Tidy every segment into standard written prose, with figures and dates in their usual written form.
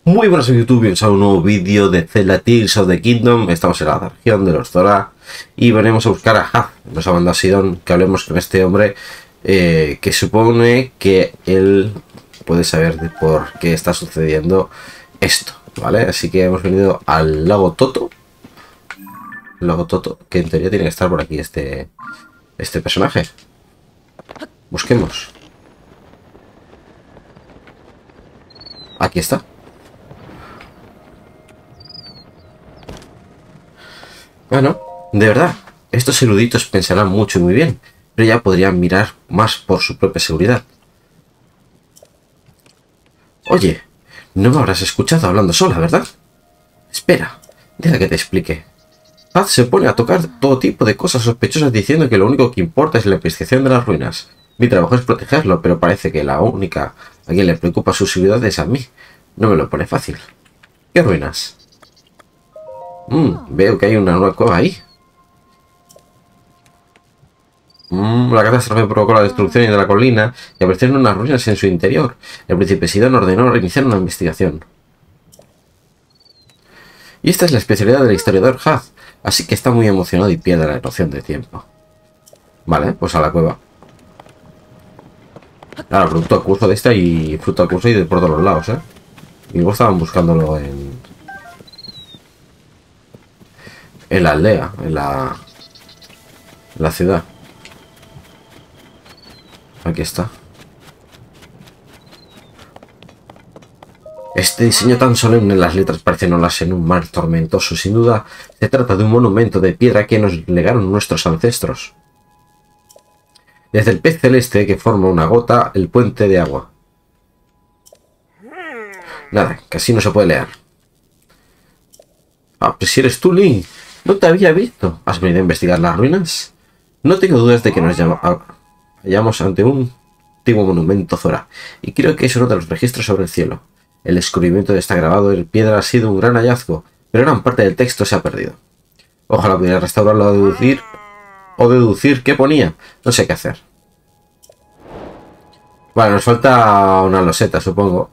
Muy buenas YouTube, bienvenidos a un nuevo vídeo de Zelda Tears of the Kingdom. Estamos en la región de los Zora y venimos a buscar a Haz. Nos ha mandado Sidon que hablemos con este hombre que supone que él puede saber de por qué está sucediendo esto, ¿vale? Así que hemos venido al lago Toto. Lago Toto, que en teoría tiene que estar por aquí este personaje. Busquemos. Aquí está. Bueno, de verdad, estos eruditos pensarán mucho y muy bien, pero ya podrían mirar más por su propia seguridad. Oye, no me habrás escuchado hablando sola, ¿verdad? Espera, deja que te explique. Haz se pone a tocar todo tipo de cosas sospechosas diciendo que lo único que importa es la investigación de las ruinas. Mi trabajo es protegerlo, pero parece que la única a quien le preocupa su seguridad es a mí. No me lo pone fácil. ¿Qué ruinas? Veo que hay una nueva cueva ahí. La catástrofe provocó la destrucción de la colina y aparecieron unas ruinas en su interior. El príncipe Sidon ordenó reiniciar una investigación. Y esta es la especialidad del historiador Haz, así que está muy emocionado y pierde la noción de tiempo. Vale, pues a la cueva. Ahora, fruto a curso de esta y fruto a curso y de por todos los lados, ¿eh? Y luego estaban buscándolo en la aldea, en la ciudad. Aquí está. Este diseño tan solemne en las letras parecen olas en un mar tormentoso. Sin duda, se trata de un monumento de piedra que nos legaron nuestros ancestros. Desde el pez celeste que forma una gota, el puente de agua. Nada, casi no se puede leer. Ah, pues si eres tú, Link. No te había visto. ¿Has venido a investigar las ruinas? No tengo dudas de que nos hallamos ante un antiguo monumento Zora, y creo que es uno de los registros sobre el cielo. El descubrimiento de esta grabado en piedra ha sido un gran hallazgo, pero gran parte del texto se ha perdido. Ojalá pudiera restaurarlo o deducir qué ponía. No sé qué hacer. Vale, nos falta una loseta, supongo.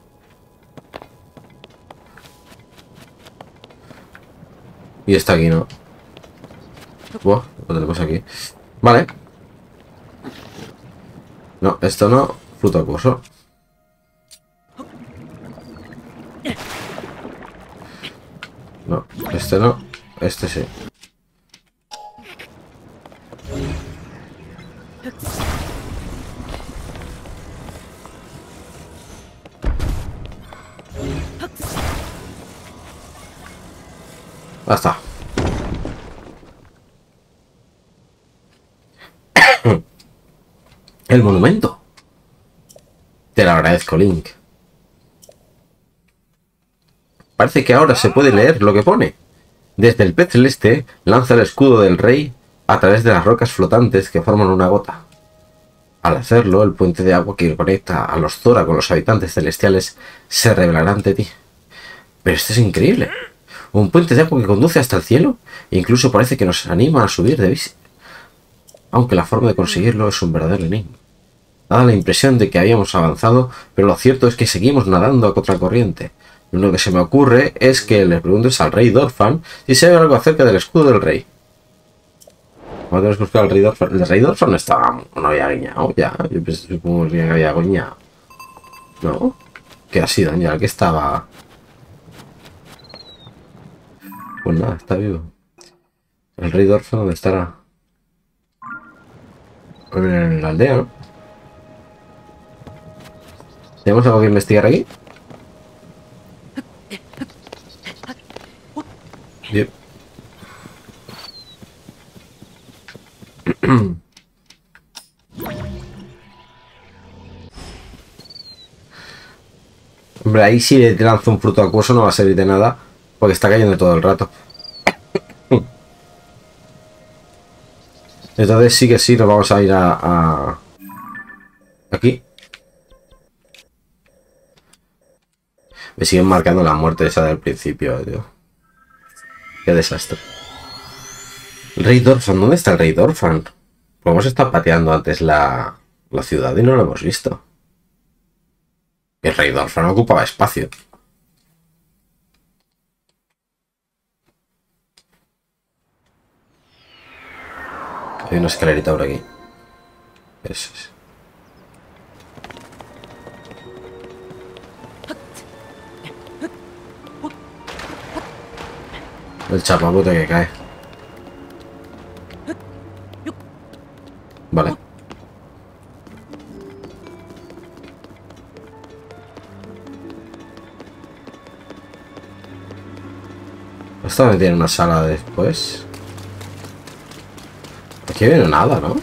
Y está aquí, ¿no? Buah, lo tenemos aquí. Vale. No, esto no. Fruto acuoso. No, este no. Este sí. Basta. El monumento. Te lo agradezco, Link. Parece que ahora se puede leer lo que pone. Desde el pez celeste lanza el escudo del rey a través de las rocas flotantes que forman una gota. Al hacerlo, el puente de agua que conecta a los Zora con los habitantes celestiales se revelará ante ti. Pero esto es increíble. Un puente de agua que conduce hasta el cielo e incluso parece que nos anima a subir de vista. Aunque la forma de conseguirlo es un verdadero enigma. Da la impresión de que habíamos avanzado, pero lo cierto es que seguimos nadando a contracorriente. Lo único que se me ocurre es que le preguntes al rey Dorphan si sabe algo acerca del escudo del rey. Vamos a tener que buscar al rey Dorphan. El rey Dorphan no había guiñado ya. Yo supongo que había guiñado. ¿No? Que ha sido ya que estaba. Pues nada, está vivo. El rey Dorphan, ¿dónde estará? En la aldea, ¿no? ¿Tenemos algo que investigar aquí? Yep. Hombre, ahí si le lanzo un fruto acuoso no va a servir de nada, porque está cayendo todo el rato. Entonces sí que sí, nos vamos a ir a... aquí. Me siguen marcando la muerte esa del principio, tío. Qué desastre. El rey Dorphan, ¿dónde está el rey Dorphan? Pues hemos estado pateando antes la ciudad y no lo hemos visto. El rey Dorphan ocupaba espacio. Hay una escalerita por aquí. Eso es. El chapapote que cae. Vale. Esto me tiene una sala después. Aquí viene nada, ¿no?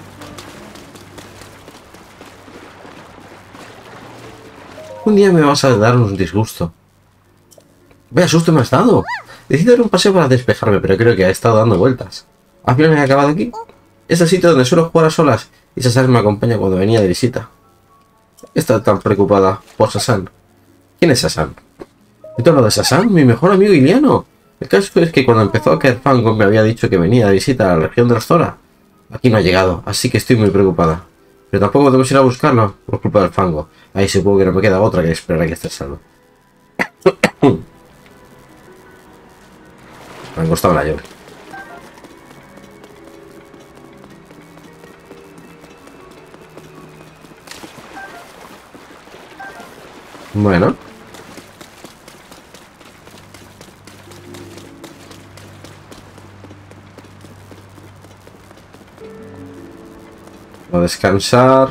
Un día me vas a dar un disgusto. Vaya susto me has dado. Decido dar un paseo para despejarme, pero creo que ha estado dando vueltas. ¿Al final me he acabado aquí? Es el sitio donde suelo jugar a solas y Sasan me acompaña cuando venía de visita. Está tan preocupada por Sasan. ¿Quién es Sasan? ¿He hablado de Sasan? Mi mejor amigo Iliano. El caso es que cuando empezó a caer fango me había dicho que venía de visita a la región de los Zora. Aquí no ha llegado, así que estoy muy preocupada. Pero tampoco debemos ir a buscarlo por culpa del fango. Ahí supongo que no me queda otra que esperar a que esté salvo. Me ha costado la lluvia. Bueno. Voy a descansar.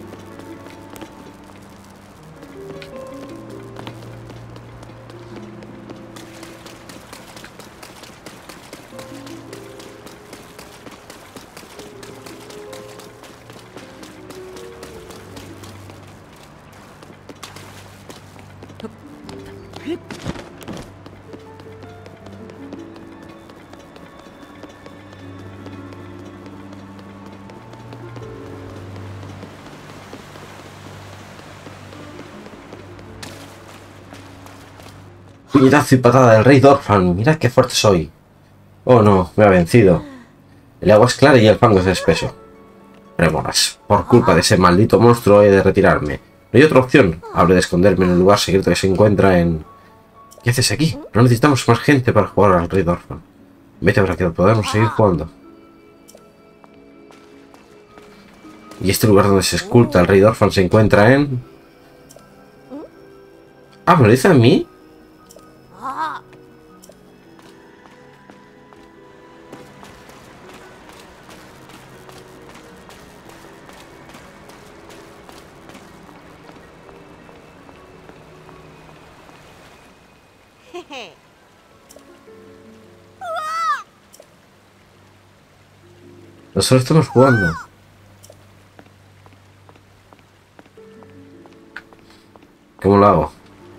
Puñetazo y patada del rey Dorfan. Mirad qué fuerte soy. Oh no, me ha vencido. El agua es clara y el fango es espeso. Remoras. Por culpa de ese maldito monstruo he de retirarme. No hay otra opción. Habré de esconderme en un lugar secreto que se encuentra en... ¿Qué haces aquí? No necesitamos más gente para jugar al rey Dorfan. Vete para que podamos seguir jugando. Y este lugar donde se esculta el rey Dorfan se encuentra en... Ah, ¿me lo dice a mí? Nosotros estamos jugando. ¿Cómo lo hago?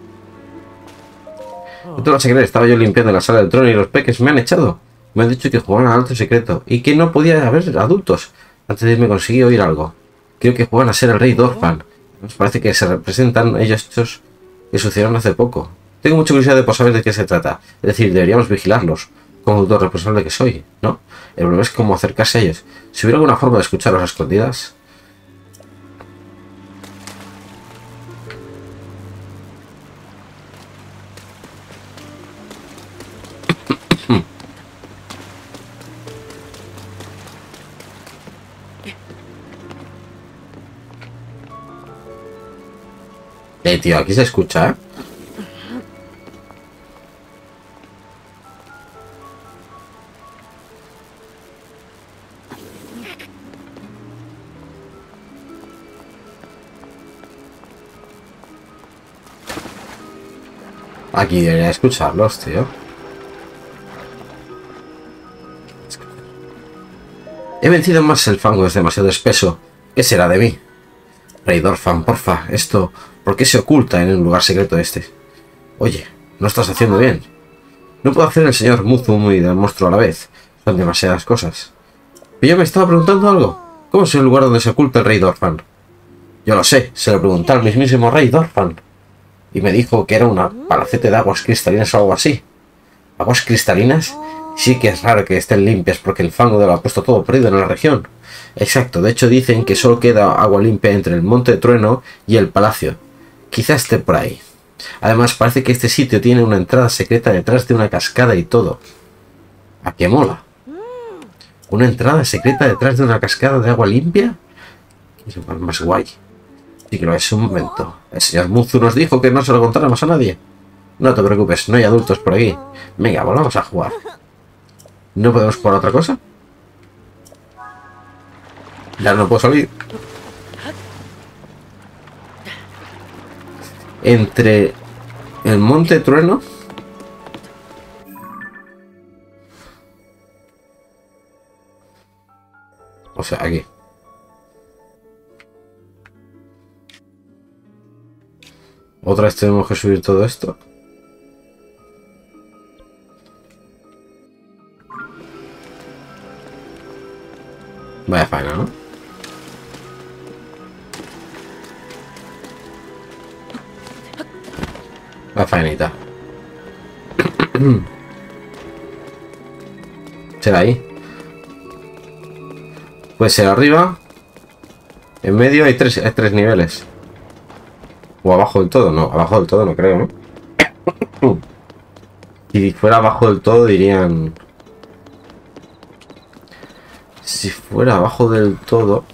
No te lo vas a creer, estaba yo limpiando la sala del trono y los peques me han echado. Me han dicho que jugaban al alto secreto y que no podía haber adultos. Antes de irme conseguí oír algo. Creo que juegan a ser el rey Dorfan. Nos parece que se representan ellos hechos que sucedieron hace poco. Tengo mucha curiosidad por saber de qué se trata. Es decir, deberíamos vigilarlos. Como autor responsable que soy, ¿no? El problema es cómo acercarse a ellos. Si hubiera alguna forma de escucharlos a escondidas... Tío, aquí se escucha, ¿eh? Aquí debería escucharlos, tío. He vencido más, el fango es demasiado espeso. ¿Qué será de mí? Rey Dorfan, porfa, esto... ¿Por qué se oculta en un lugar secreto este? Oye, no estás haciendo bien. No puedo hacer el señor Muzum y del monstruo a la vez. Son demasiadas cosas. Pero yo me estaba preguntando algo. ¿Cómo es el lugar donde se oculta el rey Dorfan? Yo lo sé, se lo pregunté al mismísimo rey Dorfan. Y me dijo que era una palacete de aguas cristalinas o algo así. ¿Aguas cristalinas? Sí que es raro que estén limpias porque el fango lo ha puesto todo perdido en la región. Exacto, de hecho dicen que solo queda agua limpia entre el monte de trueno y el palacio. Quizás esté por ahí. Además parece que este sitio tiene una entrada secreta detrás de una cascada y todo. ¿A qué mola? ¿Una entrada secreta detrás de una cascada de agua limpia? Es más guay. Sí que lo es, un momento. El señor Muzu nos dijo que no se lo contáramos a nadie. No te preocupes, no hay adultos por aquí. Venga, volvamos a jugar. ¿No podemos jugar a otra cosa? Ya no puedo salir. Entre el monte trueno. O sea, aquí. Otra vez tenemos que subir todo esto. Vaya faena, ¿no? Vaya faenita. ¿Será ahí? Puede ser arriba. En medio hay tres niveles. O abajo del todo. No, abajo del todo no creo, ¿no? Si fuera abajo del todo dirían... Si fuera abajo del todo...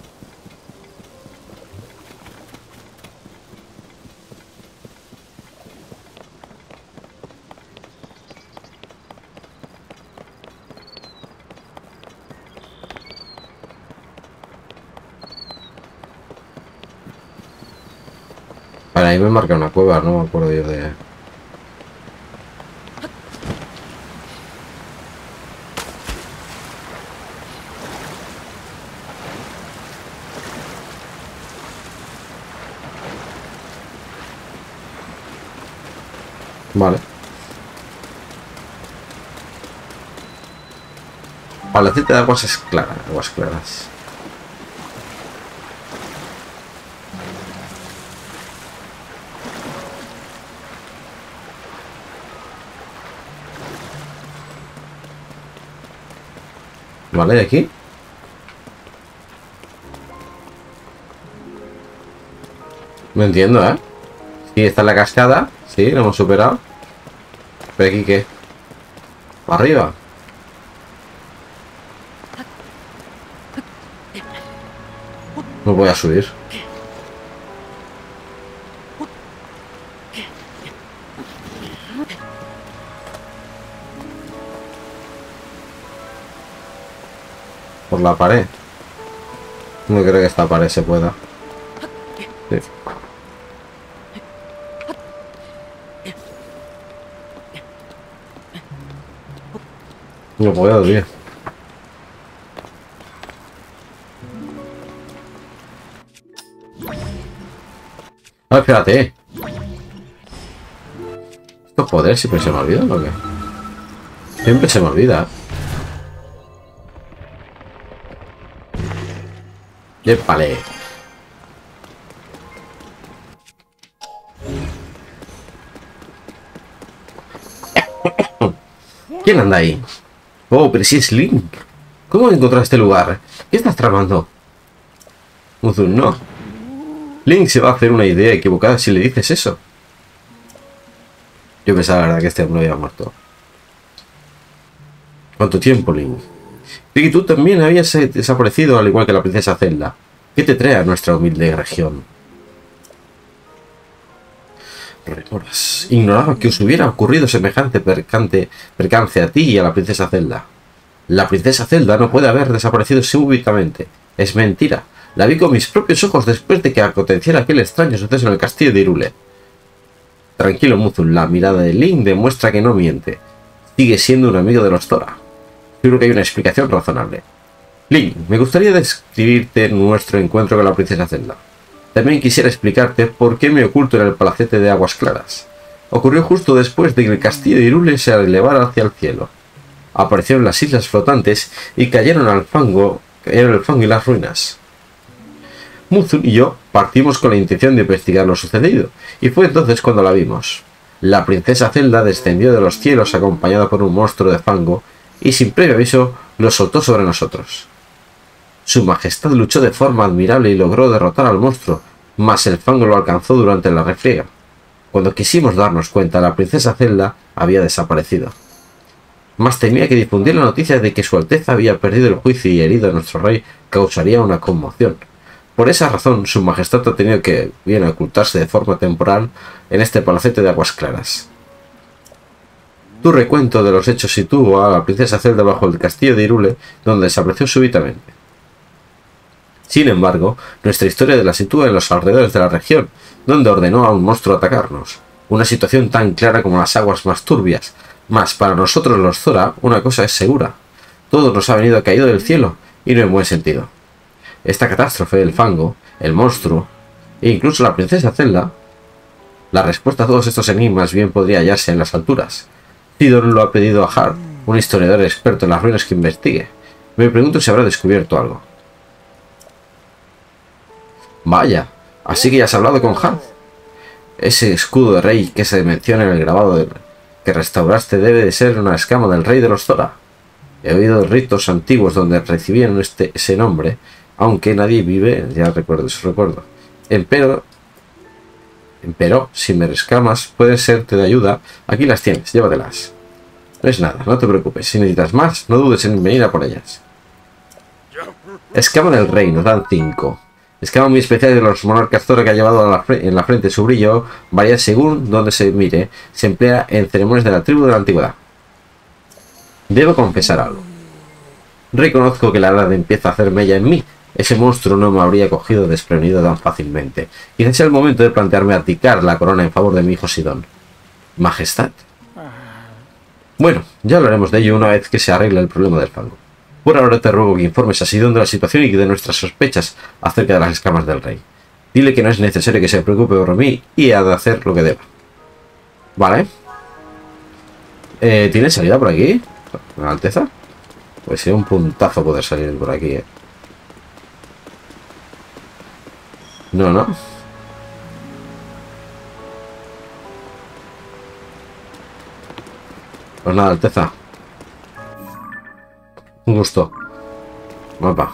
Vale, ahí me marca una cueva, no me acuerdo yo de... Vale. Palacete de aguas claras, aguas claras. Vale, de aquí. No entiendo, ¿eh? Sí, está en la cascada. Sí, lo hemos superado. ¿Pero aquí qué? ¿Arriba? No voy a subir. Por la pared. No creo que esta pared se pueda. Sí. No puedo, tío. Ah, espérate. ¿Estos poderes siempre se me olvidan o qué? Siempre se me olvida. Vale. ¿Quién anda ahí? Oh, pero si es Link. ¿Cómo encontraste este lugar? ¿Qué estás tramando? Muzu, no. Link se va a hacer una idea equivocada si le dices eso. Yo pensaba, la verdad, que este hombre había muerto. ¿Cuánto tiempo, Link? Y tú también habías desaparecido, al igual que la princesa Zelda. ¿Qué te trae a nuestra humilde región? Remoras. Ignoraba que os hubiera ocurrido semejante percance a ti y a la princesa Zelda. La princesa Zelda no puede haber desaparecido súbitamente. Es mentira. La vi con mis propios ojos después de que aconteciera aquel extraño suceso en el castillo de Hyrule. Tranquilo, Muzu. La mirada de Link demuestra que no miente. Sigue siendo un amigo de los Tora. Creo que hay una explicación razonable. Link, me gustaría describirte nuestro encuentro con la princesa Zelda. También quisiera explicarte por qué me oculto en el palacete de aguas claras. Ocurrió justo después de que el castillo de Hyrule se elevara hacia el cielo. Aparecieron las islas flotantes y cayeron el fango y las ruinas. Muzu y yo partimos con la intención de investigar lo sucedido, y fue entonces cuando la vimos. La princesa Zelda descendió de los cielos acompañada por un monstruo de fango y sin previo aviso lo soltó sobre nosotros. Su majestad luchó de forma admirable y logró derrotar al monstruo, mas el fango lo alcanzó durante la refriega. Cuando quisimos darnos cuenta, la princesa Zelda había desaparecido. Mas temía que difundir la noticia de que Su Alteza había perdido el juicio y herido a nuestro rey causaría una conmoción. Por esa razón, Su Majestad ha tenido que bien ocultarse de forma temporal en este palacete de aguas claras. Tu recuento de los hechos situó a la princesa Zelda bajo el castillo de Hyrule, donde desapareció súbitamente. Sin embargo, nuestra historia la sitúa en los alrededores de la región, donde ordenó a un monstruo atacarnos. Una situación tan clara como las aguas más turbias. Mas para nosotros los Zora, una cosa es segura. Todo nos ha venido caído del cielo, y no en buen sentido. Esta catástrofe, el fango, el monstruo, e incluso la princesa Zelda, la respuesta a todos estos enigmas bien podría hallarse en las alturas. Tidon lo ha pedido a Hart, un historiador experto en las ruinas, que investigue. Me pregunto si habrá descubierto algo. Vaya, así que ya has hablado con Hart. Ese escudo de rey que se menciona en el grabado que restauraste debe de ser una escama del rey de los Zora. He oído ritos antiguos donde recibían ese nombre, aunque nadie vive, ya recuerdo eso, recuerdo. Empero, si me escamas pueden serte de ayuda, aquí las tienes, llévatelas. No es nada, no te preocupes, si necesitas más, no dudes en venir a por ellas. Escama del rey, nos dan 5. Escama muy especial de los monarcas Zora que ha llevado en la frente. Su brillo varía según donde se mire. Se emplea en ceremonias de la tribu de la antigüedad. Debo confesar algo. Reconozco que la edad empieza a hacer mella en mí. Ese monstruo no me habría cogido desprevenido tan fácilmente. Quizás sea el momento de plantearme abdicar la corona en favor de mi hijo Sidón. Majestad. Bueno, ya hablaremos de ello una vez que se arregle el problema del fango. Por ahora te ruego que informes a Sidón de la situación y de nuestras sospechas acerca de las escamas del rey. Dile que no es necesario que se preocupe por mí y ha de hacer lo que deba. Vale. ¿Tiene salida por aquí? ¿La Alteza? Pues sería un puntazo poder salir por aquí, No, no. Pues nada, Alteza. Un gusto. Mapa.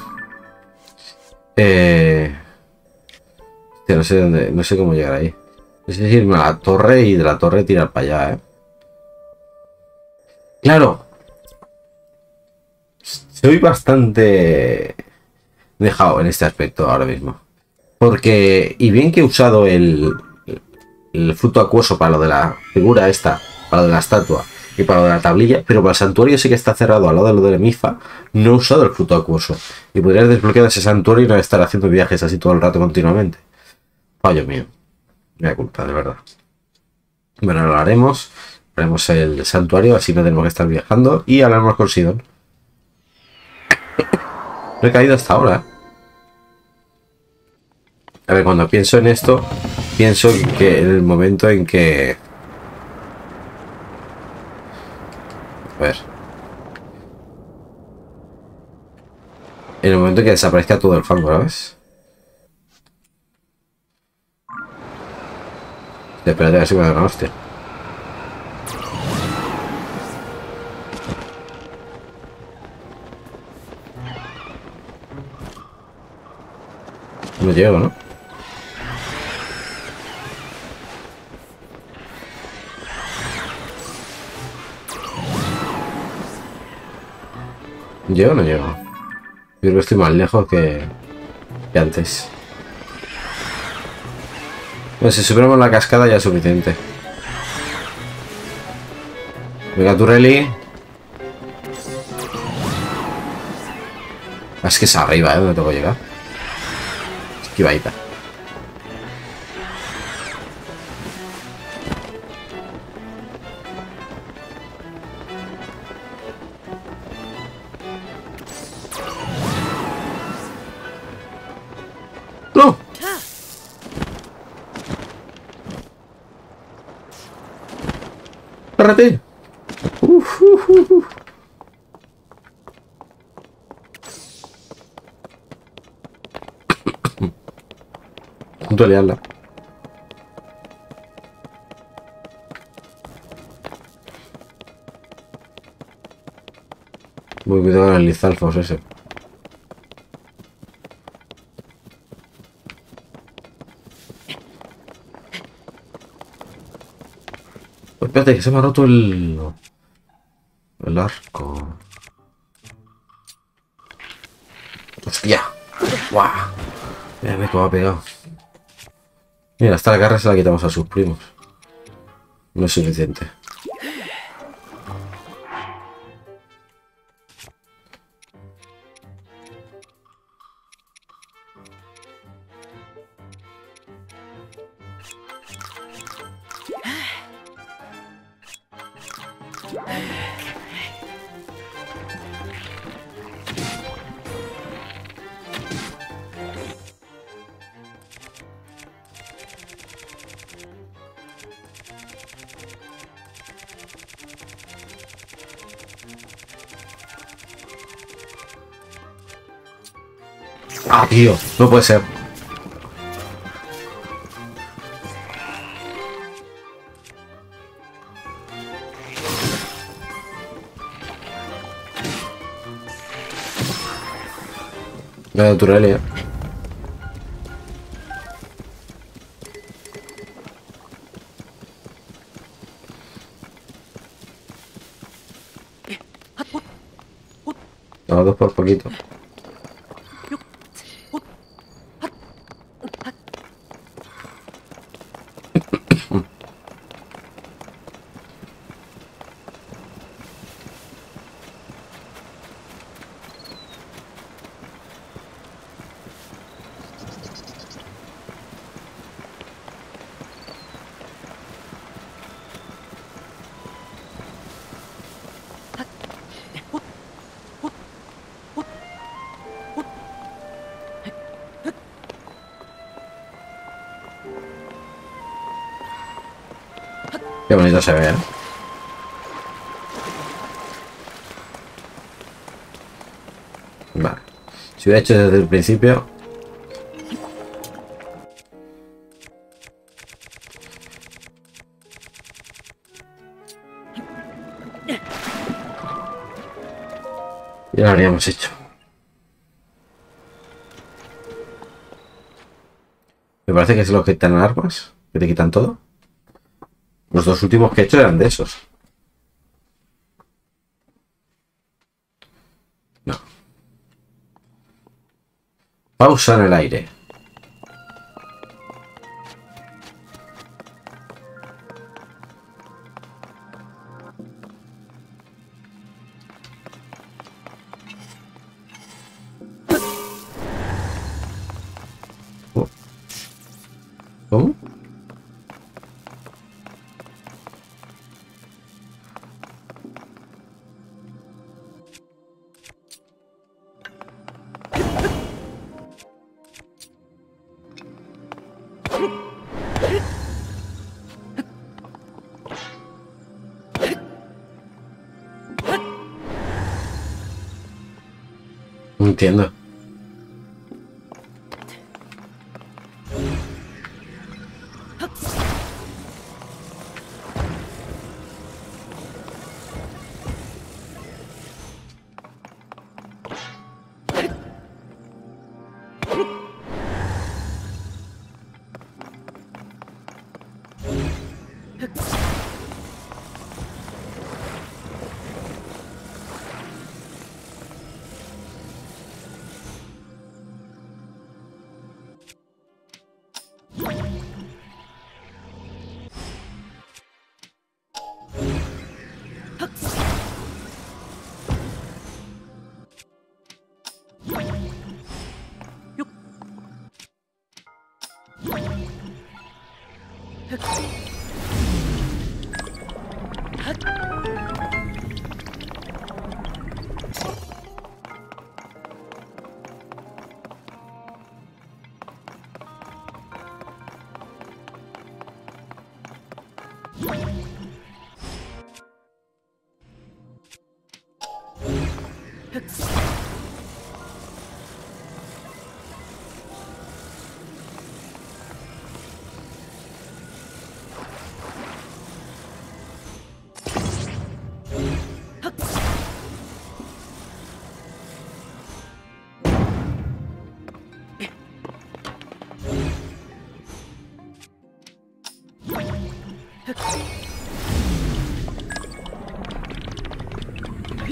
No sé dónde, no sé cómo llegar ahí. Es irme a la torre y de la torre tirar para allá, Claro. Soy bastante dejado en este aspecto ahora mismo. Porque, y bien que he usado el fruto acuoso para lo de la figura esta, para lo de la estatua y para lo de la tablilla, pero para el santuario sí que está cerrado al lado de lo de la Mifa, no he usado el fruto acuoso. Y podrías desbloquear ese santuario y no estar haciendo viajes así todo el rato continuamente. Fallo mío. Me da culpa, de verdad. Bueno, lo haremos. Haremos el santuario, así no tenemos que estar viajando. Y hablaremos con Sidon. No he caído hasta ahora. A ver, cuando pienso en esto, pienso que en el momento en que... A ver. En el momento en que desaparezca todo el fango, ¿sabes? Espérate, a ver si me da una hostia. No llego, ¿no? ¿Llego o no llego? Yo creo que estoy más lejos que antes. Bueno, si superamos la cascada ya es suficiente. Venga, Turelli. Es que es arriba, donde tengo que llegar. Esquivadita. ¡No! ¡Párate! Punto de liarla. Muy cuidado con el Lizalfos ese. Pues espérate, que se me ha roto el El arco. ¡Hostia! ¡Guau! Mírame cómo ha pegado. Mira, hasta la garra se la quitamos a sus primos. No es suficiente. ¡Ah, tío! No puede ser. La de Turelia. Los dos por poquito. Qué bonito se ve, ¿eh? Vale. Si hubiera hecho desde el principio... ya lo habríamos hecho. Me parece que es lo que quitan armas. Que te quitan todo. Los dos últimos que he hecho eran de esos. No. Pausa en el aire. Oh. ¿Cómo? No entiendo.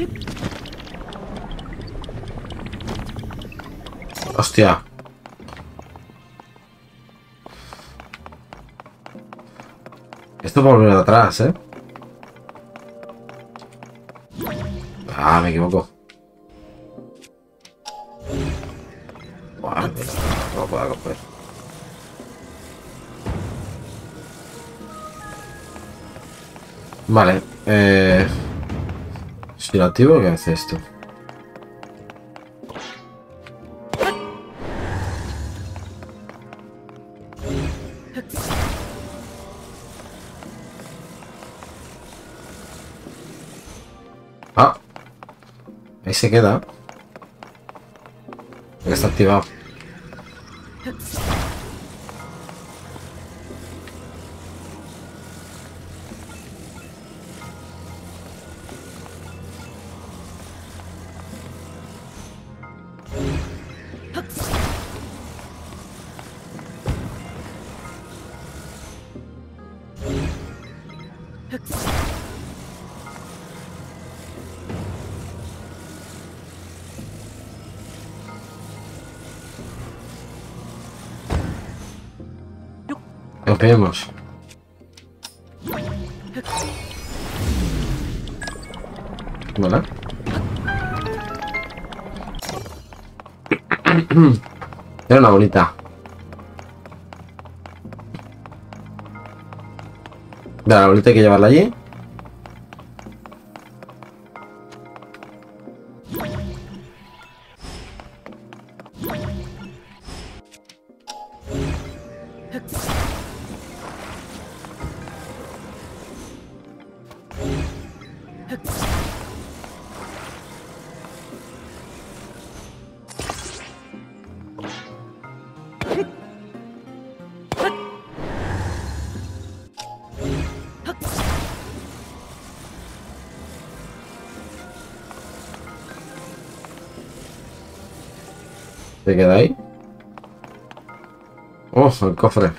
Hostia. Esto por volver atrás, ¿eh? Ah, me equivoco. Buah, no puedo coger. Vale. Si lo activo, ¿qué hace esto? Ah. Ahí se queda. Ya está activado. Copiemos. Vale. Era una bolita. La bolita hay que llevarla allí. ¿Se queda ahí? Oh, el cofre.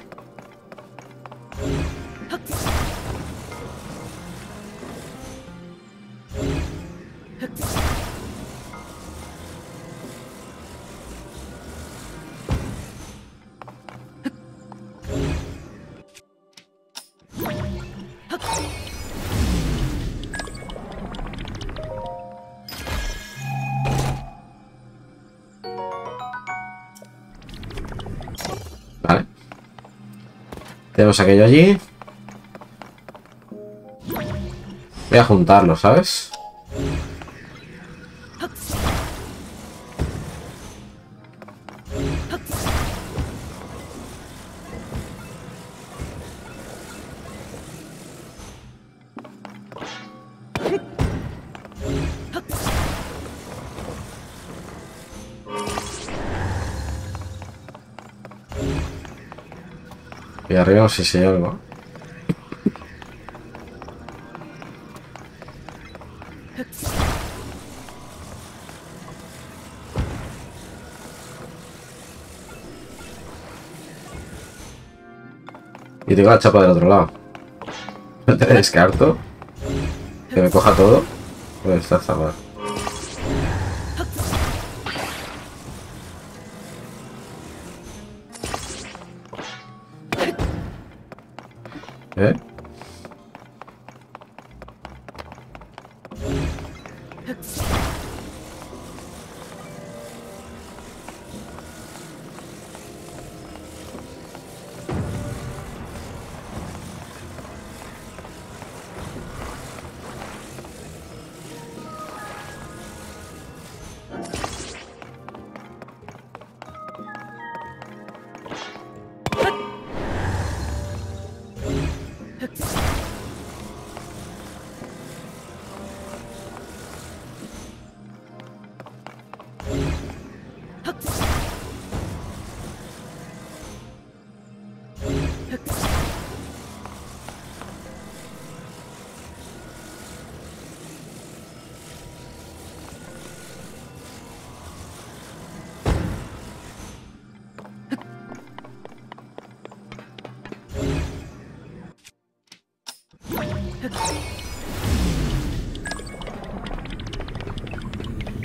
Vale. Tenemos aquello allí. Voy a juntarlo, ¿sabes? Y arriba no sé si hay algo. Y tengo la chapa del otro lado. No te descarto. Que me coja todo. Pues está mal. ¿Eh?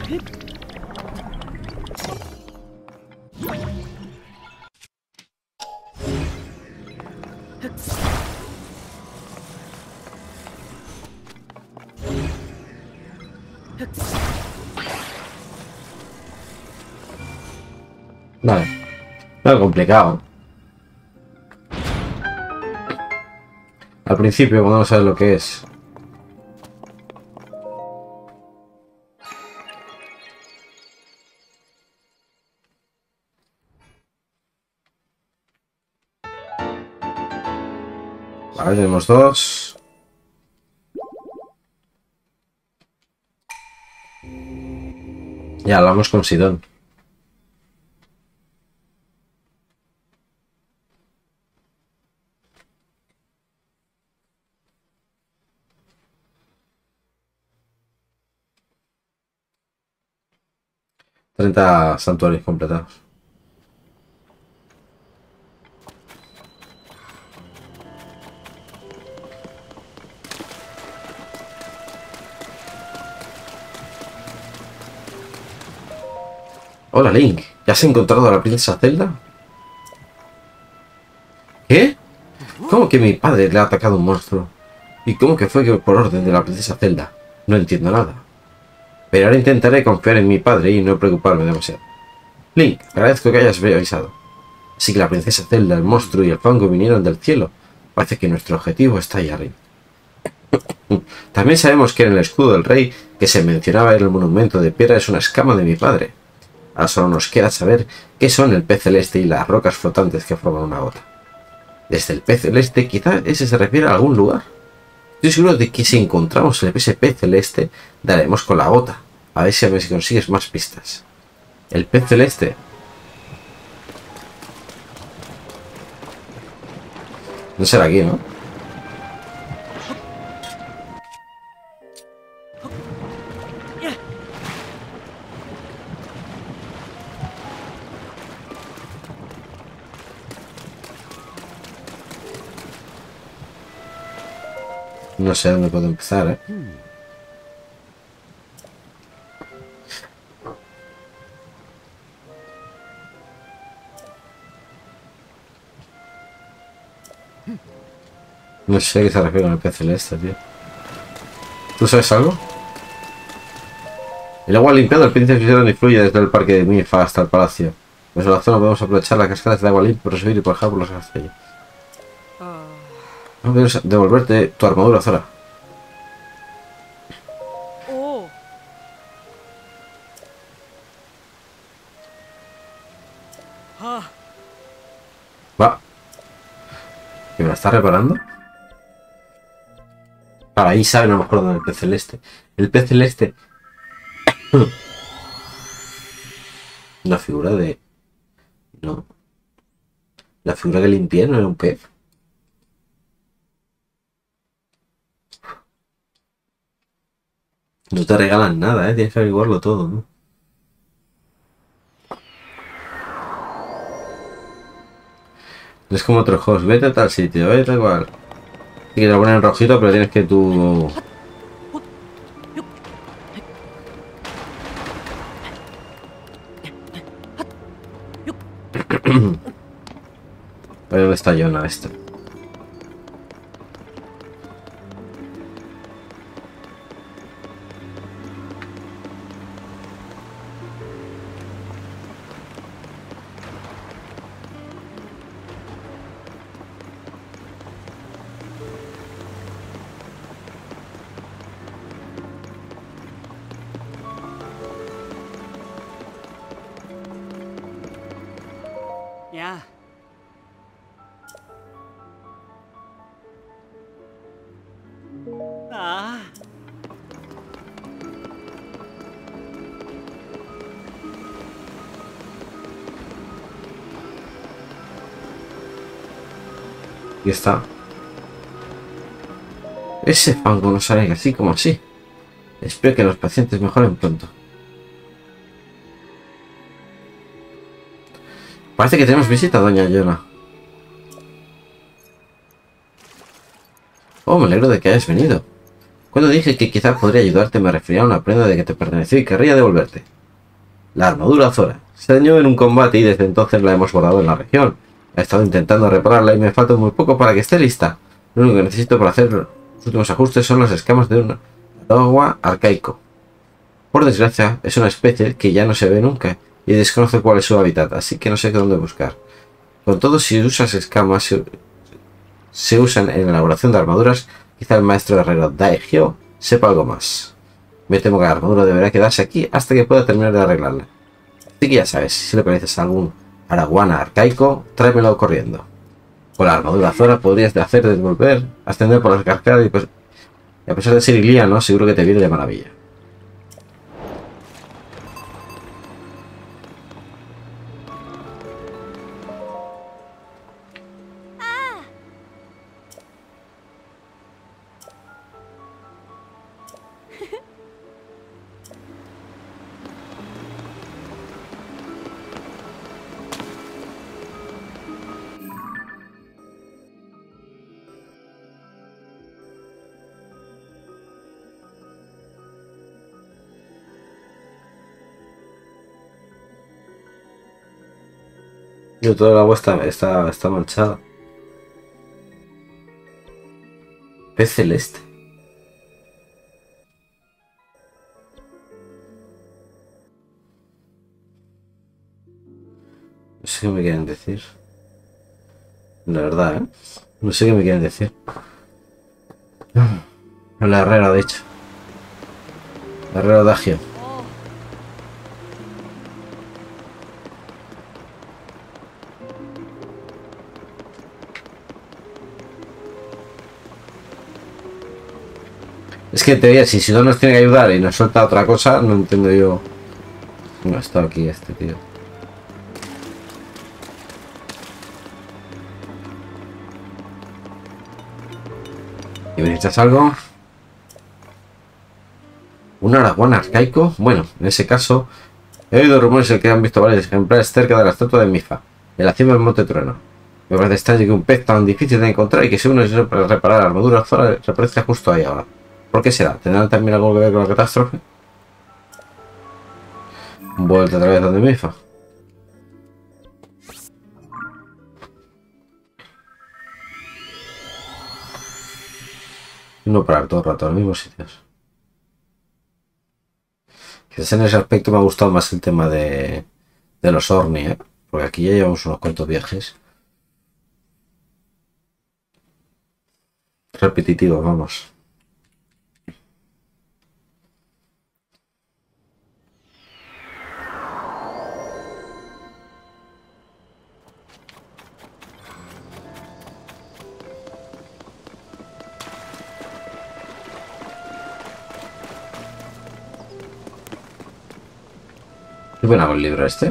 Vale. Algo complicado. Al principio, cuando no sabes lo que es. Vale, tenemos dos. Ya hablamos con Sidón. Treinta santuarios completados. Hola, Link. ¿Ya has encontrado a la princesa Zelda? ¿Qué? ¿Cómo que mi padre le ha atacado un monstruo? ¿Y cómo que fue que por orden de la princesa Zelda? No entiendo nada. Pero ahora intentaré confiar en mi padre y no preocuparme demasiado. Link, agradezco que hayas avisado. Así que la princesa Zelda, el monstruo y el fango vinieron del cielo. Parece que nuestro objetivo está ahí arriba. También sabemos que en el escudo del rey que se mencionaba en el monumento de piedra es una escama de mi padre. Ahora solo nos queda saber qué son el pez celeste y las rocas flotantes que forman una gota. Desde el pez celeste, quizá ese se refiere a algún lugar. Estoy seguro de que si encontramos ese pez celeste, daremos con la gota. A ver si consigues más pistas. El pez celeste. No será aquí, ¿no? No sé dónde puedo empezar, ¿eh? No sé a qué se refiere con el pez celeste, tío. ¿Tú sabes algo? El agua limpiada del príncipe Sidón fluye desde el parque de Mirfa hasta el palacio. Desde la zona podemos aprovechar las cascadas de agua limpia para subir y bajar por los castillos. No debes devolverte tu armadura, Zora. Va. ¿Que me la está reparando? Para ahí saben a lo mejor dónde el pez celeste. El pez celeste. Una figura de... No. La figura que limpié no era un pez. No te regalan nada, tienes que averiguarlo todo, ¿no? Es como otros juegos, vete a tal sitio, vete igual. Y que te lo ponen en rojito, pero tienes que tú... A ver dónde está Yona esto. Ya. Ah. Y está. Ese fango no sale así como así. Espero que los pacientes mejoren pronto. Parece que tenemos visita, doña Yona. Oh, me alegro de que hayas venido. Cuando dije que quizás podría ayudarte, me refería a una prenda de que te perteneció y querría devolverte. La armadura Zora. Se dañó en un combate y desde entonces la hemos guardado en la región. He estado intentando repararla y me falta muy poco para que esté lista. Lo único que necesito para hacer los últimos ajustes son las escamas de un agua arcaico. Por desgracia, es una especie que ya no se ve nunca y desconozco cuál es su hábitat, así que no sé dónde buscar. Con todo, si usas escamas, se usan en la elaboración de armaduras, quizá el maestro herrero Daigyo sepa algo más. Me temo que la armadura deberá quedarse aquí hasta que pueda terminar de arreglarla. Así que ya sabes, si localizas algún araguana arcaico, tráemelo corriendo. Con la armadura Zora podrías hacer devolver, ascender por las cascadas y, pues, y a pesar de ser iliano, seguro que te viene de maravilla. Yo toda el agua está manchada. Pez celeste. No sé qué me quieren decir. La verdad, ¿eh? No sé qué me quieren decir. La herrera, de hecho. La herrera Dagio. Es que en teoría, si no nos tiene que ayudar y nos suelta otra cosa, no entiendo yo. No ha estado aquí este tío. ¿Y me necesitas algo? ¿Un araguán arcaico? Bueno, en ese caso, he oído rumores de que han visto varios ejemplares cerca de la estatua de Mifa, en la cima del Monte Trueno. Me parece extraño que un pez tan difícil de encontrar y que según es para reparar la armadura Zora reaparezca justo ahí ahora. ¿Por qué será? ¿Tendrán también algo que ver con la catástrofe? Vuelta otra vez donde Mifa. No parar todo el rato en los mismos sitios. Quizás en ese aspecto me ha gustado más el tema de los Orni, ¿eh? Porque aquí ya llevamos unos cuantos viajes repetitivos, vamos. ¿Qué pena con el libro este?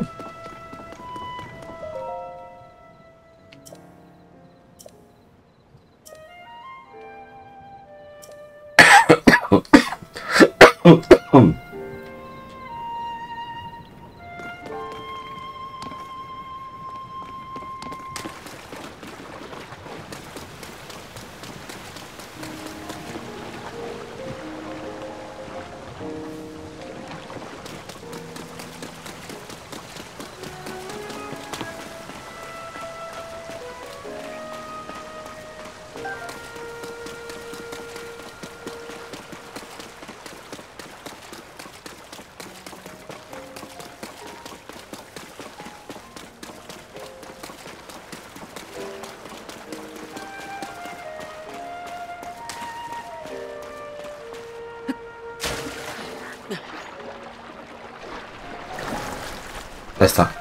Ahí está.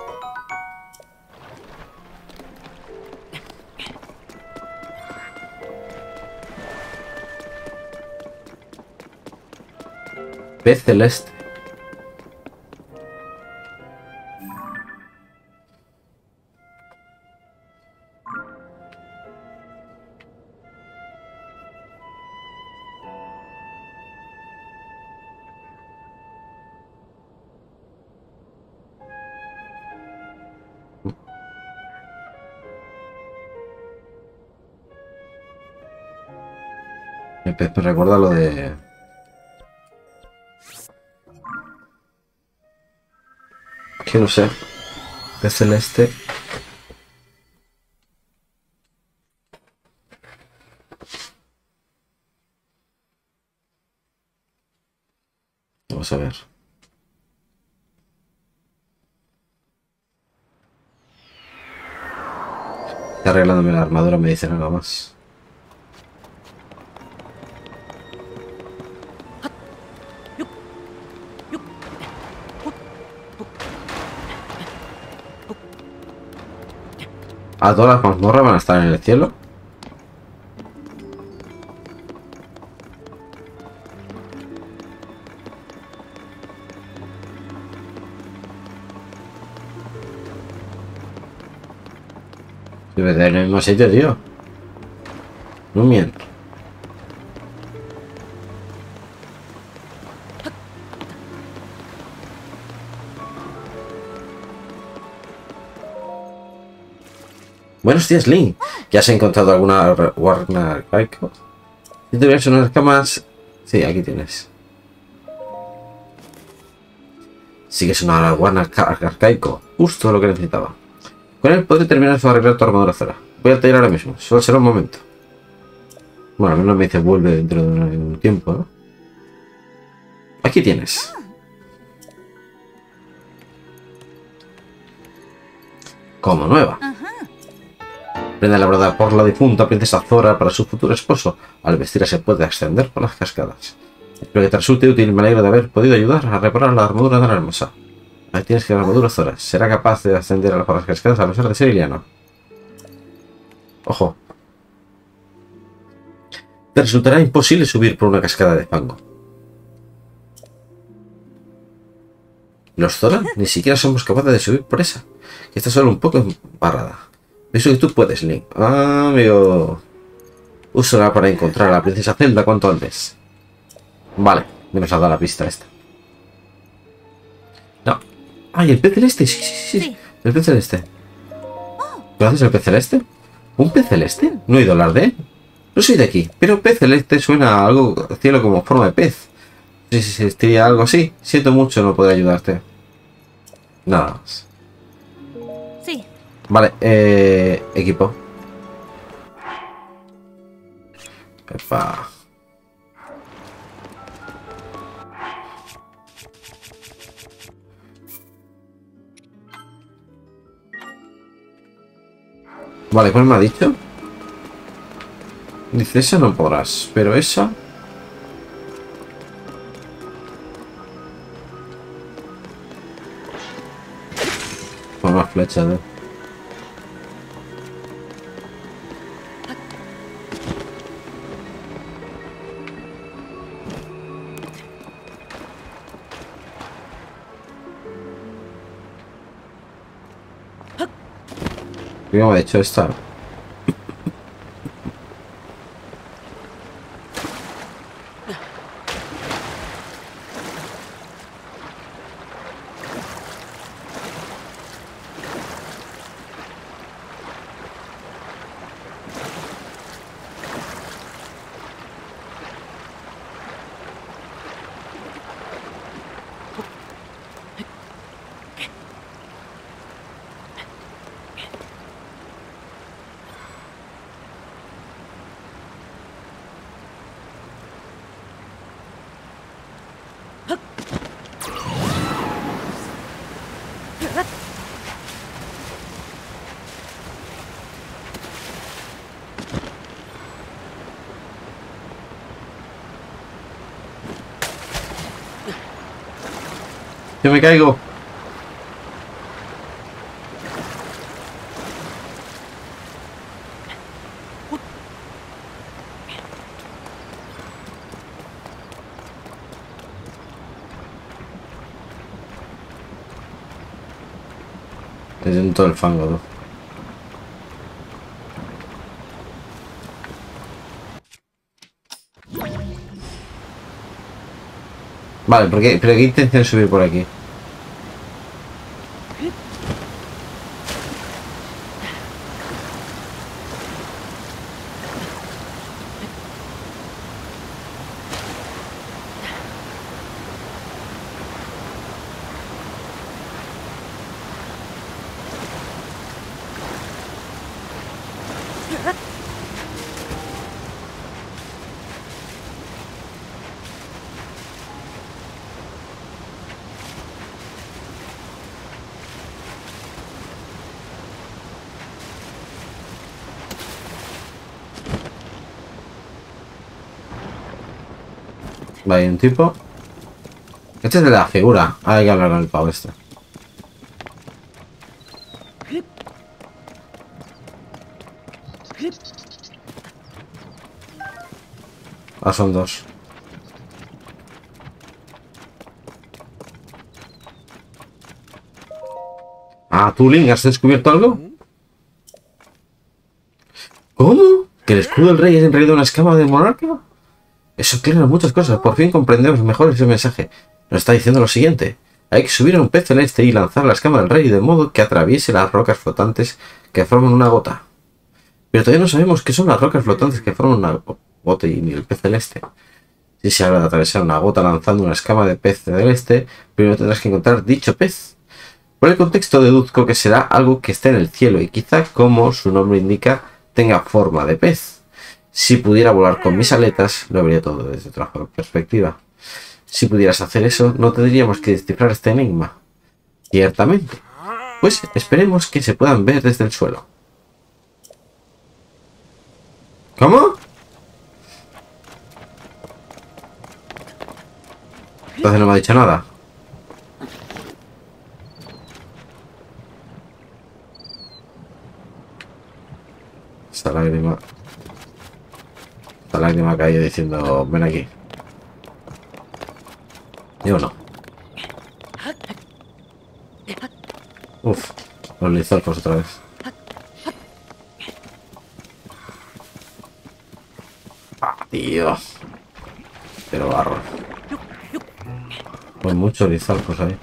Pez celeste. Me recuerda lo de... Que no sé. De celeste. Vamos a ver. Está arreglándome la armadura, me dicen algo más. ¿A todas las mazmorras van a estar en el cielo? Debe de en el mismo sitio, tío. No miento. Buenos días, Link. ¿Ya has encontrado alguna Warner Arcaico? Si tuvieras unas camas... Sí, aquí tienes. Sí que es una Warner Arcaico. Justo lo que necesitaba. Con él podré terminar de arreglar tu armadura Zora. Voy al taller ahora mismo. Solo será un momento. Bueno, al menos me dice vuelve dentro de un tiempo, ¿no? Aquí tienes. Como nueva. Prenda labrada por la difunta princesa Zora para su futuro esposo. Al vestirla se puede ascender por las cascadas. Espero que te resulte útil. Me alegro de haber podido ayudar a reparar la armadura de la hermosa. Ahí tienes que la armadura Zora. Será capaz de ascender por las cascadas a pesar de ser iliano. Ojo. Te resultará imposible subir por una cascada de fango. Los Zora ni siquiera somos capaces de subir por esa, que está solo un poco embarrada. Eso que tú puedes, Link. Ah, amigo. Úsala para encontrar a la princesa Zelda cuanto antes. Vale, me nos ha dado la pista esta. No. ¡Ay, el pez celeste! Sí. El pez celeste. ¿Conoces el pez celeste? ¿Un pez celeste? No he oído hablar de él. No soy de aquí, pero pez celeste suena a algo cielo como forma de pez. Si existiría algo así, siento mucho no poder ayudarte. Nada más. Sí. Vale, equipo. Epa. Vale, ¿cuál me ha dicho? Dice, esa no podrás, pero esa... Con más flechas, ¿eh? ¿Qué me ha dicho esta? Yo me caigo. Es en todo el fango, ¿no? Vale, pero ¿qué intención es subir por aquí? Va, hay un tipo. Este es de la figura. Hay que hablar con el pavo este. Ah, son dos. Ah, tú, Link, ¿has descubierto algo? ¿Cómo? ¿Que el escudo del rey es en realidad una escama de monarca? Eso aclara muchas cosas. Por fin comprendemos mejor ese mensaje. Nos está diciendo lo siguiente. Hay que subir a un pez celeste y lanzar la escama del rey de modo que atraviese las rocas flotantes que forman una gota. Pero todavía no sabemos qué son las rocas flotantes que forman una gota y ni el pez celeste. Si se habla de atravesar una gota lanzando una escama de pez celeste, primero tendrás que encontrar dicho pez. Por el contexto deduzco que será algo que esté en el cielo y quizá, como su nombre indica, tenga forma de pez. Si pudiera volar con mis aletas, lo vería todo desde otra perspectiva. Si pudieras hacer eso, no tendríamos que descifrar este enigma. Ciertamente. Pues esperemos que se puedan ver desde el suelo. ¿Cómo? Entonces no me ha dicho nada. Esta lágrima ha caído diciendo, ven aquí. Yo no. Uf, los lizalfos otra vez. Ah, tío. Pero barro. Pues muchos lizalfos ahí.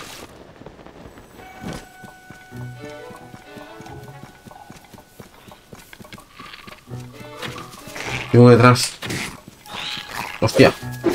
Tengo detrás. Hostia.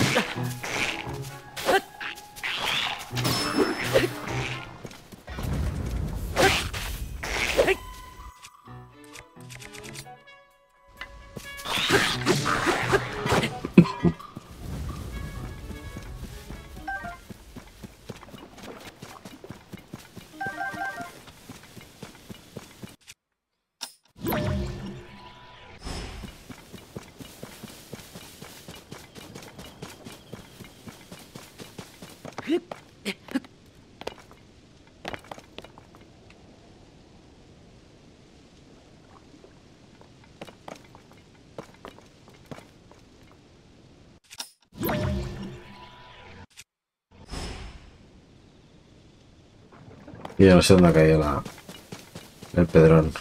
Y yo no sé dónde ha caído el pedrón.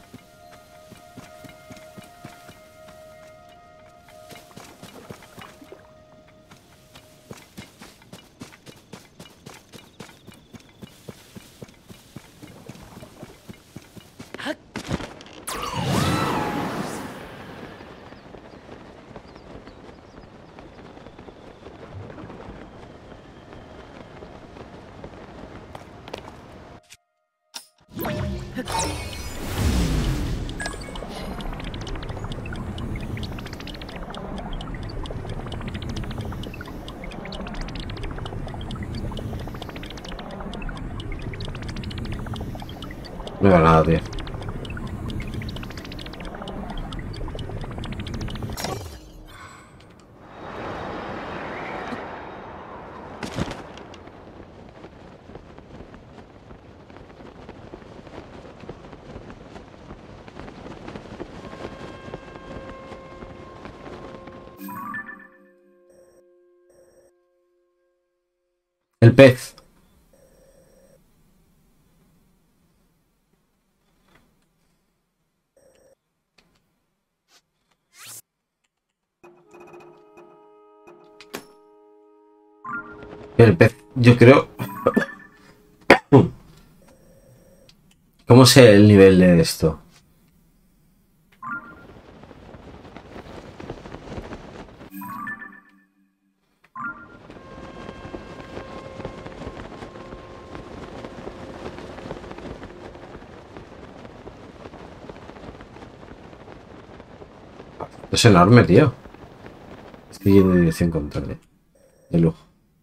No veo nada, tío. El pez. El pez. Yo creo... ¿Cómo sé el nivel de esto? Es enorme, tío. Estoy yendo en dirección contraria. De lujo.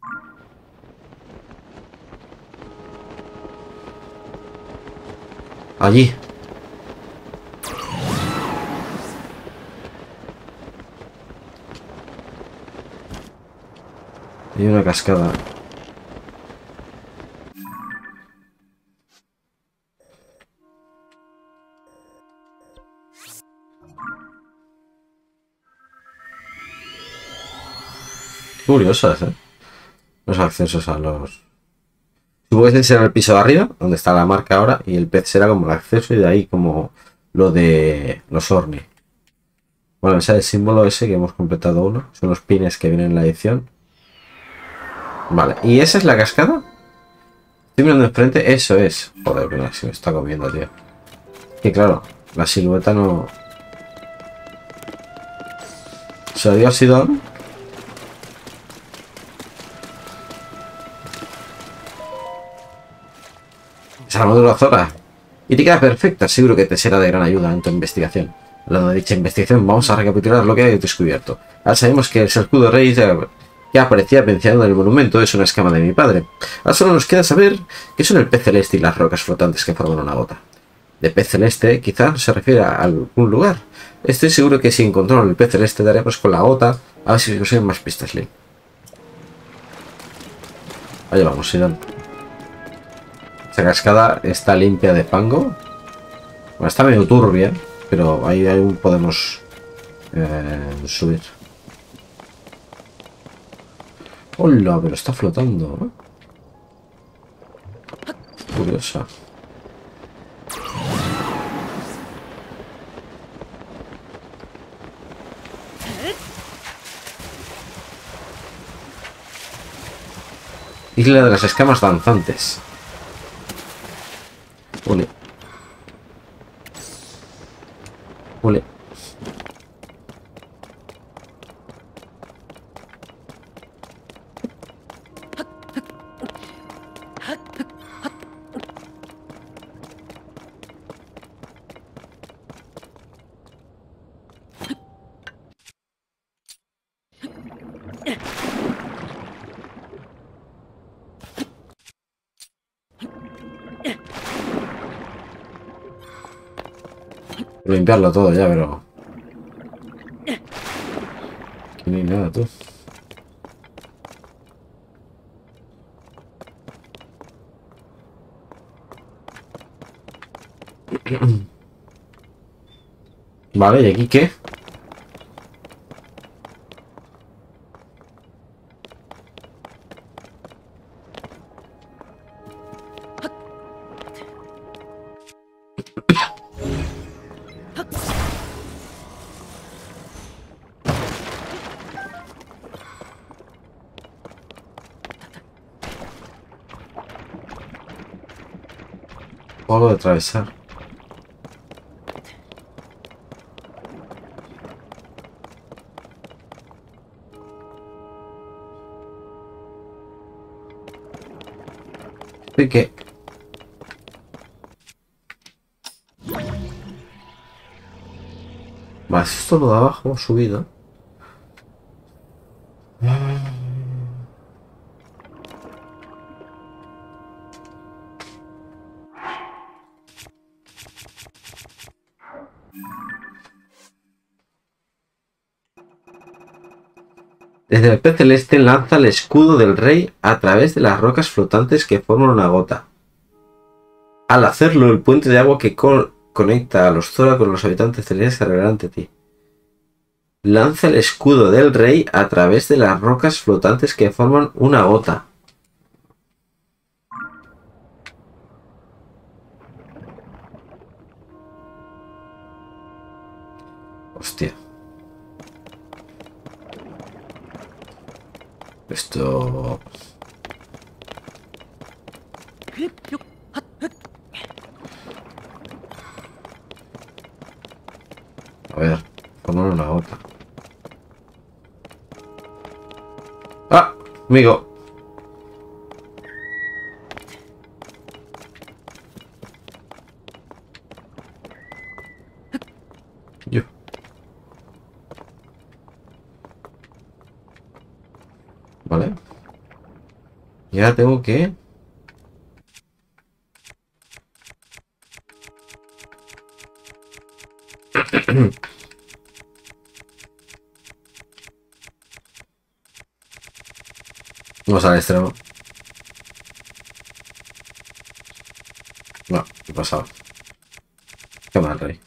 Allí. Y una cascada. Curiosas, ¿eh? Los accesos a los... Supongo que será el piso de arriba, donde está la marca ahora, y el pez será como el acceso y de ahí como lo de los Orni. Bueno, ese es el símbolo ese que hemos completado uno. Son los pines que vienen en la edición. Vale, ¿y esa es la cascada? Estoy mirando enfrente, eso es. Joder, mira, se me está comiendo, tío. Que claro, la silueta no... ¿Se dio así, Don? Es la armadura Zora. Y te queda perfecta, seguro que te será de gran ayuda en tu investigación. Hablando de dicha investigación, vamos a recapitular lo que hay descubierto. Ahora sabemos que el escudo rey que aparecía mencionado en el monumento es una escama de mi padre. Ahora solo nos queda saber qué son el pez celeste y las rocas flotantes que forman una gota. De pez celeste quizás se refiere a algún lugar. Estoy seguro que si encontramos el pez celeste daremos con la gota. A ver si consiguen más pistas, Link. Allá vamos, Sidon. Esta cascada está limpia de fango. Bueno, está medio turbia, pero ahí aún podemos subir. ¡Hola! Pero está flotando, ¿eh? Curiosa. Isla de las escamas danzantes. Ole. Ole. Limpiarlo todo ya, pero... Aquí no hay nada, tú. Vale, ¿y aquí qué? Algo de atravesar. ¿Y qué? Vale, esto lo de abajo, subido. Desde el pez celeste lanza el escudo del rey a través de las rocas flotantes que forman una gota. Al hacerlo, el puente de agua que conecta a los Zora con los habitantes celestes se revelará ante ti. Lanza el escudo del rey a través de las rocas flotantes que forman una gota. Hostia. Esto... A ver, formar una gota. ¡Ah! Amigo. Yo. Vale. Ya tengo que... Vamos al extremo. No, ¿qué pasaba? Qué mal, rey.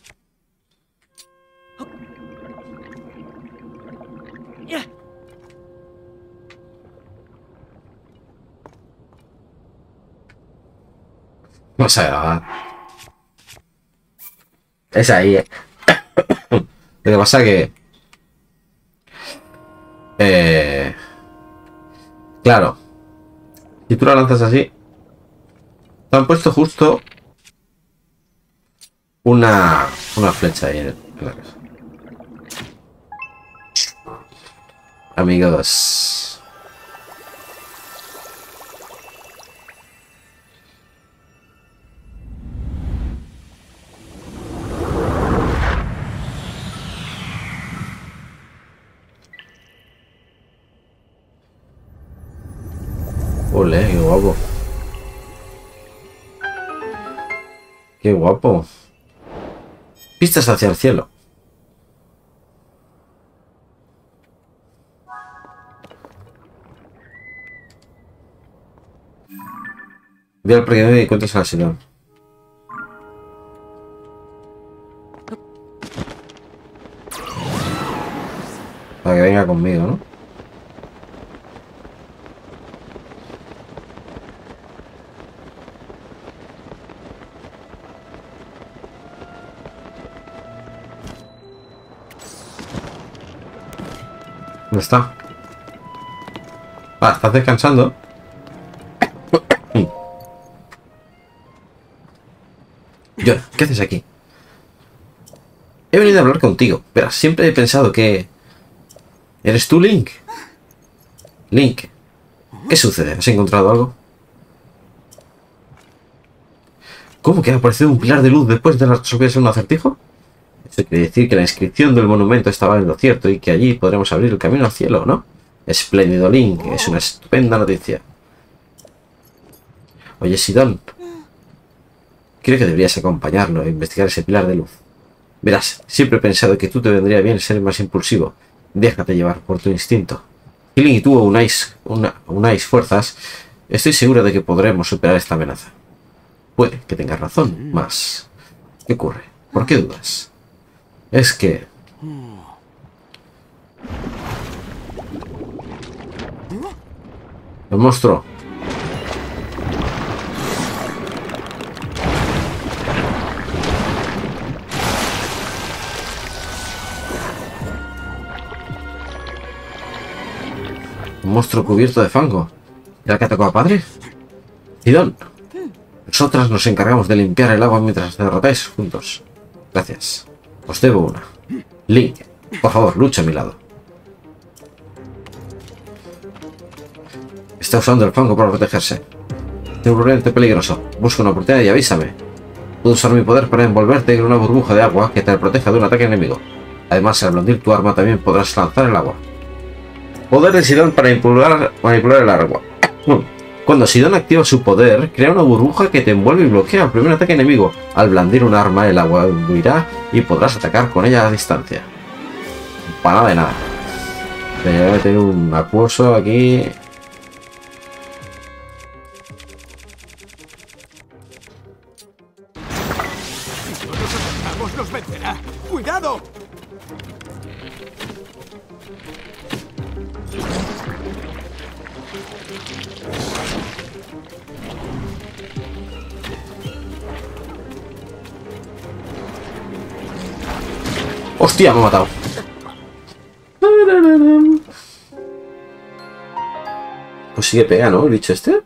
Ya. No sé, es ahí, eh. Lo que pasa que... claro. Si tú la lanzas así... Te han puesto justo... Una flecha ahí en la casa. Amigos. Ole, qué guapo. Qué guapo. Pistas hacia el cielo. Ve al pequeño y encuentras a la Sidón. Para que venga conmigo, ¿no? ¿Dónde está? Ah, ¿estás descansando? John, ¿qué haces aquí? He venido a hablar contigo, pero siempre he pensado que... ¿Eres tú, Link? Link, ¿qué sucede? ¿Has encontrado algo? ¿Cómo que ha aparecido un pilar de luz después de resolverse un acertijo? Eso quiere decir que la inscripción del monumento estaba en lo cierto y que allí podremos abrir el camino al cielo, ¿no? Espléndido, Link, es una estupenda noticia. Oye, Sidón, creo que deberías acompañarlo e investigar ese pilar de luz. Verás, siempre he pensado que tú te vendría bien ser más impulsivo. Déjate llevar por tu instinto. Si Link y tú unáis fuerzas, estoy seguro de que podremos superar esta amenaza. Puede que tengas razón, mas... ¿qué ocurre? ¿Por qué dudas? Es que... el monstruo... un monstruo cubierto de fango. ¿Era el que atacó a padre? Sidón, nosotras nos encargamos de limpiar el agua mientras derrotáis juntos. Gracias. Os debo una. Link, por favor, lucha a mi lado. Está usando el fango para protegerse. Tiene un problema peligroso. Busca una oportunidad y avísame. Puedo usar mi poder para envolverte en una burbuja de agua que te proteja de un ataque enemigo. Además, al blandir tu arma también podrás lanzar el agua. Poder de Sidón para manipular el agua. Cuando Sidón activa su poder, crea una burbuja que te envuelve y bloquea el primer ataque enemigo. Al blandir un arma, el agua huirá y podrás atacar con ella a distancia. Para nada de nada. Voy a meter un acuoso aquí. Si no nos acercamos, nos vencerá. ¡Cuidado! ¡Hostia! Me ha matado. Pues sigue pega, ¿no? El bicho este.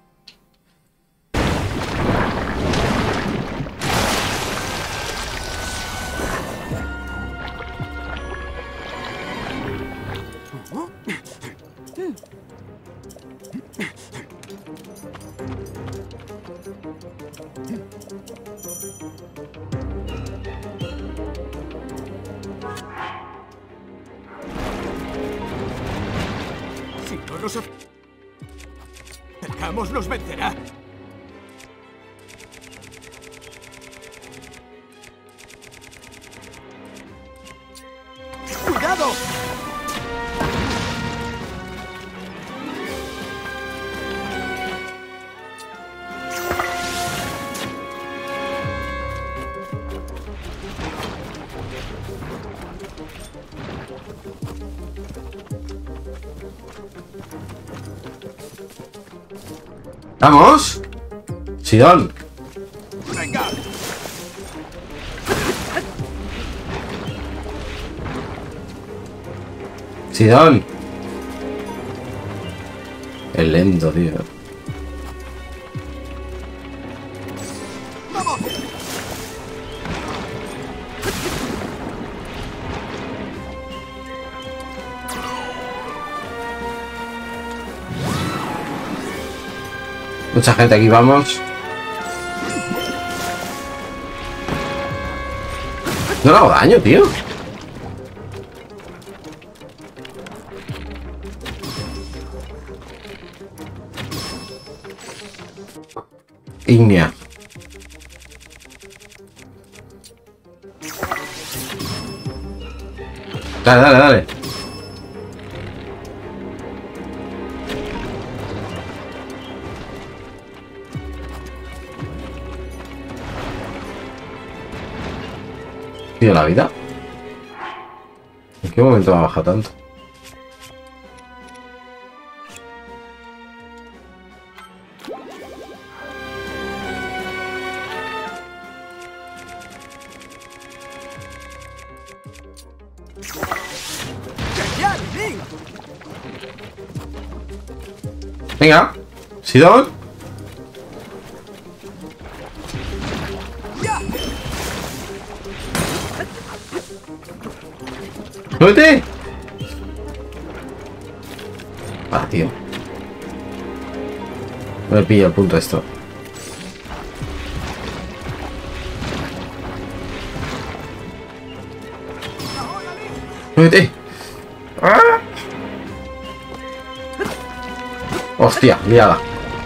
Si no nos acercamos, nos vencerá. ¡Cuidado! ¡Vamos! ¡Sidón! Venga. ¡Sidón! El lento, tío. Vamos. Mucha gente aquí, vamos. No le hago daño, tío. Ignea. Dale, dale, dale. Tío, la vida. ¿En qué momento me ha bajado tanto? Genial, Link. Venga, Sidón. Ya. ¡Muévete! Ah, tío. No me pilla el punto esto. ¡Muévete! ¡Ah! ¡Hostia! Liada.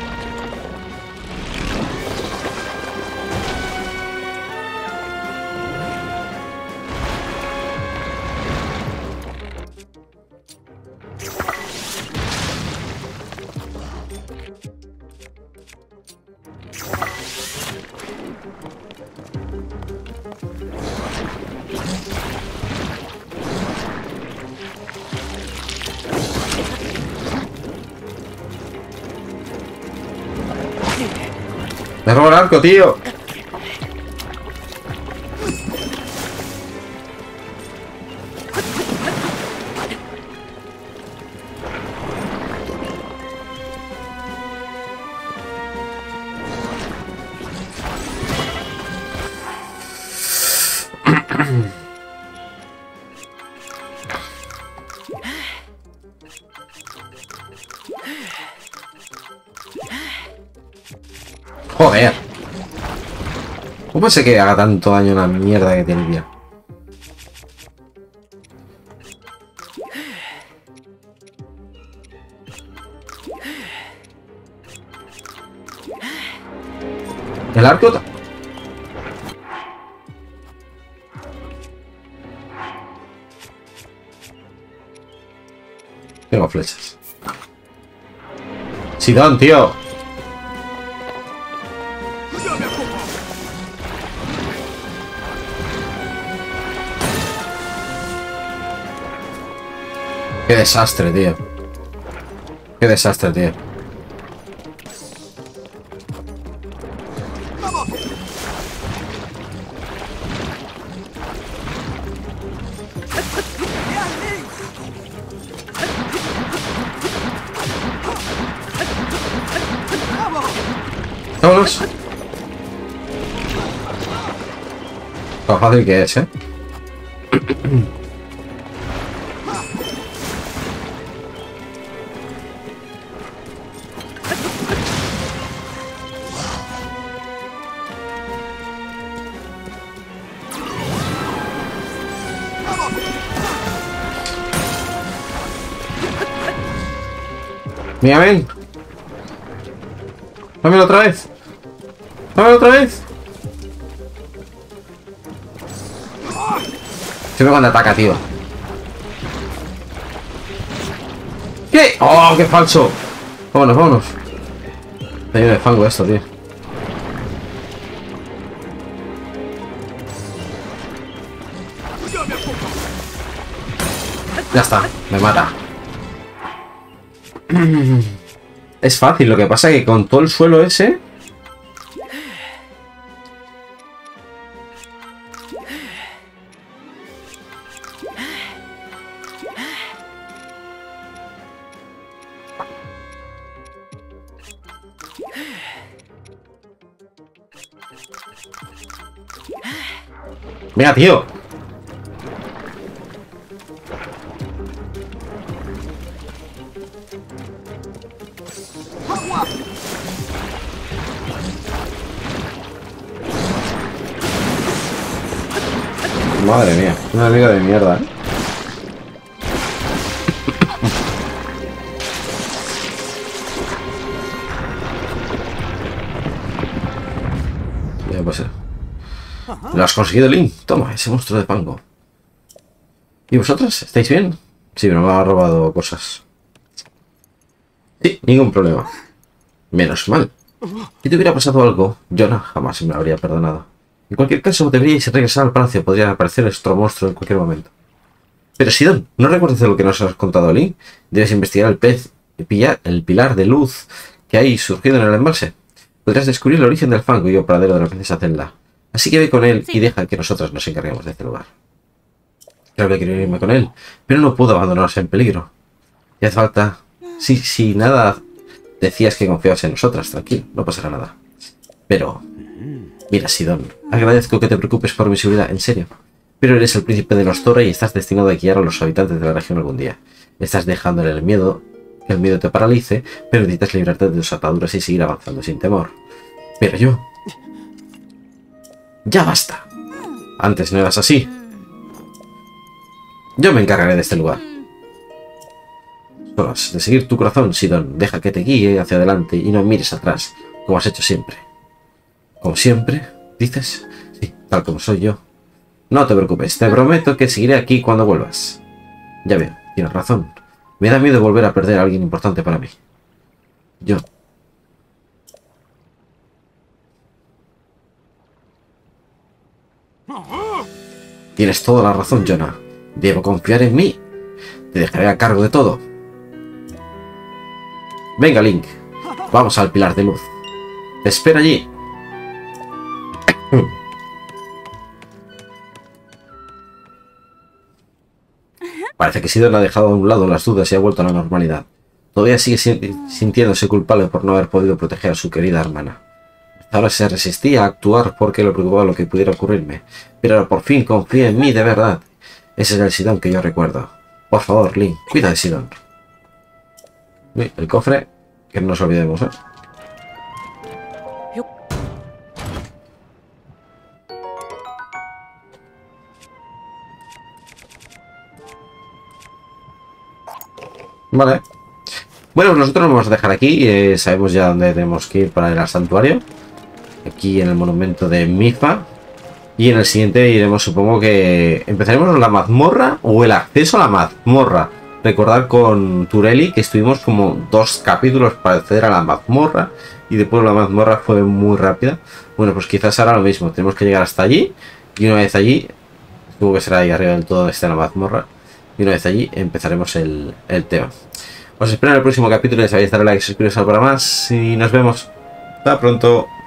¡Me robo el arco, tío! Joder. ¿Cómo puede ser que haga tanto daño una mierda que tiene vida? El arco. Tengo flechas. Sidón, tío. Yo me ocupo. Qué desastre, tío. Qué desastre, tío. Vamos. Genial, Link. Vamos. Vámonos. Lo fácil que es, ¿eh? Mira, ven. Dámelo otra vez. Dámelo otra vez. Siempre cuando ataca, tío. ¿Qué? ¡Oh, qué falso! Vámonos, vámonos. Está lleno de fango esto, tío. Yo me ocupo. Ya está, me mata. Es fácil, lo que pasa es que con todo el suelo ese... Venga, tío. Madre mía, una amiga de mierda, ¿eh? Ya puede ser. Lo has conseguido, Link. Toma, ese monstruo de pango. ¿Y vosotros? ¿Estáis bien? Sí, pero me ha robado cosas. Sí, ningún problema. Menos mal. Si te hubiera pasado algo, Jonah jamás me habría perdonado. En cualquier caso, deberíais regresar al palacio. Podría aparecer otro monstruo en cualquier momento. Pero Sidon, ¿no recuerdas de lo que nos has contado, Link? Debes investigar el pez, el pilar de luz que hay surgido en el embalse. Podrás descubrir el origen del fango y el paradero de la princesa Zelda. Así que ve con él y deja que nosotros nos encarguemos de este lugar. Creo que quiero irme con él, pero no puedo abandonarse en peligro. Y hace falta... Si nada decías que confiabas en nosotras, tranquilo, no pasará nada. Pero... Mira, Sidon, agradezco que te preocupes por mi seguridad, en serio. Pero eres el príncipe de los Torre y estás destinado a guiar a los habitantes de la región algún día. Estás dejándole el miedo, que el miedo te paralice, pero necesitas librarte de tus ataduras y seguir avanzando sin temor. Pero yo... ¡Ya basta! Antes no eras así. Yo me encargaré de este lugar. Horas de seguir tu corazón, Sidon. Deja que te guíe hacia adelante y no mires atrás, como has hecho siempre. ¿Como siempre? ¿Dices? Sí, tal como soy yo. No te preocupes, te prometo que seguiré aquí cuando vuelvas. Ya veo, tienes razón. Me da miedo volver a perder a alguien importante para mí. Yo... Tienes toda la razón, Jonah. Debo confiar en mí. Te dejaré a cargo de todo. Venga, Link. Vamos al pilar de luz. Te espero allí. Parece que Sidon ha dejado a un lado las dudas y ha vuelto a la normalidad. Todavía sigue sintiéndose culpable por no haber podido proteger a su querida hermana. Ahora se resistía a actuar porque le preocupaba lo que pudiera ocurrirme. Pero ahora por fin confía en mí de verdad. Ese es el Sidon que yo recuerdo. Por favor, Link, cuida de Sidon. El cofre, que no nos olvidemos, ¿eh? Vale. Bueno, nosotros nos vamos a dejar aquí. Sabemos ya dónde tenemos que ir para ir al santuario. Aquí en el monumento de Mipha. Y en el siguiente iremos, supongo que... Empezaremos la mazmorra o el acceso a la mazmorra. Recordad con Turelli que estuvimos como 2 capítulos para acceder a la mazmorra. Y después la mazmorra fue muy rápida. Bueno, pues quizás ahora lo mismo. Tenemos que llegar hasta allí. Y una vez allí... Supongo que será ahí arriba del todo donde está la mazmorra. Y una vez allí empezaremos el tema. Os espero en el próximo capítulo. Ya sabéis, darle like, suscribiros para más. Y nos vemos. Hasta pronto.